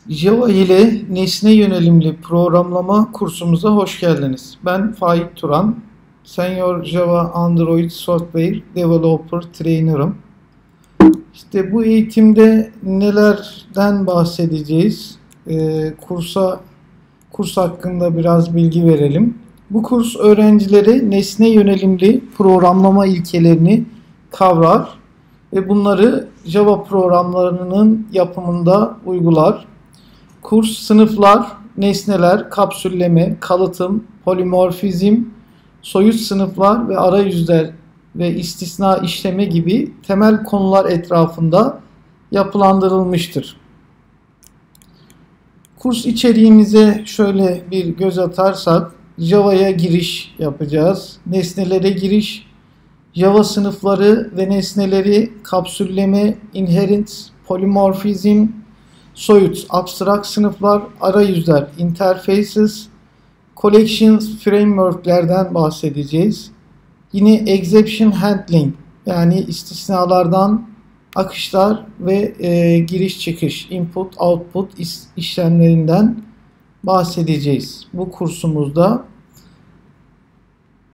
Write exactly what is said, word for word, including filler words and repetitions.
Java ile nesne yönelimli programlama kursumuza hoş geldiniz. Ben Faik Turan, Senior Java Android Software Developer Trainer'ım. İşte bu eğitimde nelerden bahsedeceğiz? Ee, kursa kurs hakkında biraz bilgi verelim. Bu kurs öğrencilere nesne yönelimli programlama ilkelerini kavrar ve bunları Java programlarının yapımında uygular. Kurs sınıflar, nesneler, kapsülleme, kalıtım, polimorfizm, soyut sınıflar ve arayüzler ve istisna işleme gibi temel konular etrafında yapılandırılmıştır. Kurs içeriğimize şöyle bir göz atarsak, Java'ya giriş yapacağız. Nesnelere giriş, Java sınıfları ve nesneleri, kapsülleme, inherent, polimorfizm, soyut, abstract sınıflar, arayüzler, interfaces, collections, frameworklerden bahsedeceğiz. Yine exception handling, yani istisnalardan akışlar ve e, giriş çıkış, input, output işlemlerinden bahsedeceğiz bu kursumuzda.